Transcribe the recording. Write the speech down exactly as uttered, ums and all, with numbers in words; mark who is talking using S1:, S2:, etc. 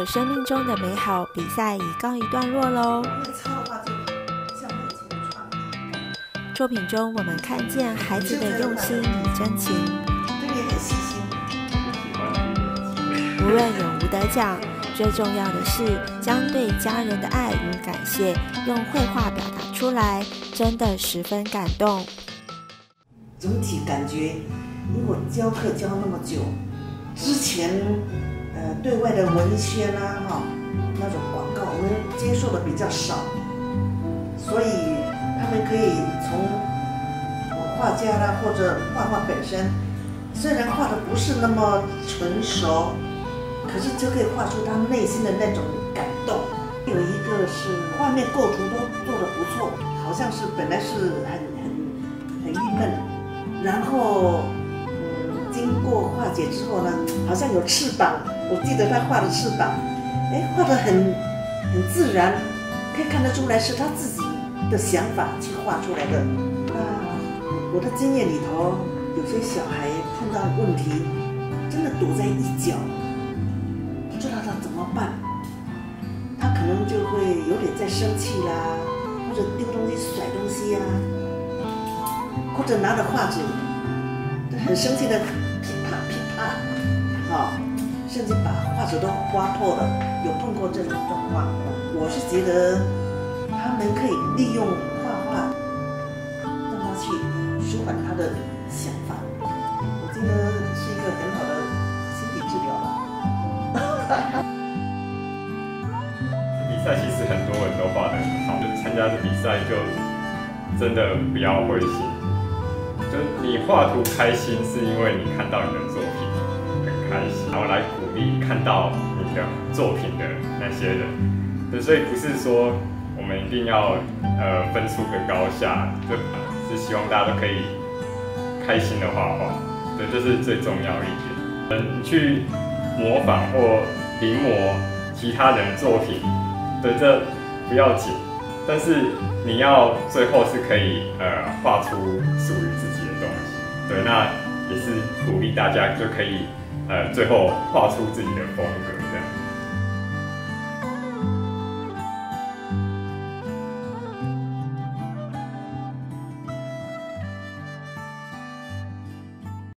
S1: 我生命中的美好比赛已告一段落喽。作品中我们看见孩子的用心与真情，无论有无得奖，最重要的是将对家人的爱与感谢用绘画表达出来，真的十分感动。
S2: 总体感觉，如果教课教那么久，之前呃对外的文宣啊哈、哦、那种广告我们接受的比较少，所以他们可以从画家啦或者画画本身，虽然画的不是那么纯熟，可是就可以画出他内心的那种感动。有一个是画面构图都做得不错，好像是本来是很很很郁闷，然后嗯经过化解之后呢，好像有翅膀。我记得他画的翅膀，哎，画得很很自然，可以看得出来是他自己的想法去画出来的。那我的经验里头，有些小孩碰到问题，真的躲在一角，不知道他怎么办。他可能就会有点在生气啦，或者丢东西、甩东西呀、啊，或者拿着画纸，很生气的噼啪噼啪，啊、哦，甚至把画纸都刮破了。有碰过这种状况，我是觉得他们可以利用画画，让他去舒缓他的想法。我觉得是一个很好的心理治疗了。
S3: 比赛其实很多人都画得很好，就是参加这比赛就真的不要灰心。就你画图开心，是因为你看到你的作品很开心，然后来鼓励看到你的作品的那些人。对，所以不是说我们一定要呃分出个高下，就是希望大家都可以开心的画画。对，这是最重要一点。嗯，去模仿或临摹其他人的作品。对，这不要紧，但是你要最后是可以呃画出属于自己的东西。对，那也是鼓励大家就可以呃最后画出自己的风格这样。